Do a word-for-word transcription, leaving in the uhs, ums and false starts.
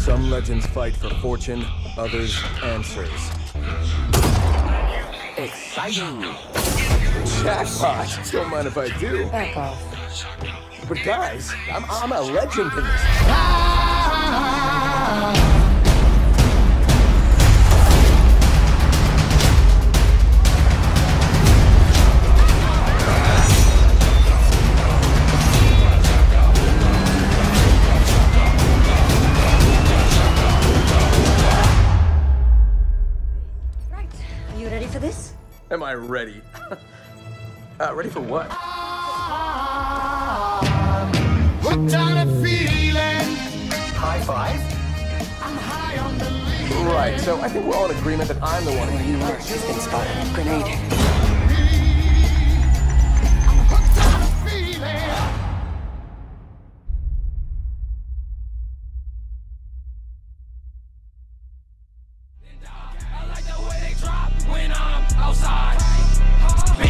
Some legends fight for fortune, others answers. Exciting! Jackpot! Don't mind if I do. Back off. But guys, I'm, I'm a legend in this. Right. Are you ready for this? Am I ready? uh, ready for what? Hooked on a feeling. High five? I'm high on belief. Right, so I think we're all in agreement that I'm the one who you He's been spotted. Grenade. I'm hooked on a feeling. I like the way they drop when I'm outside.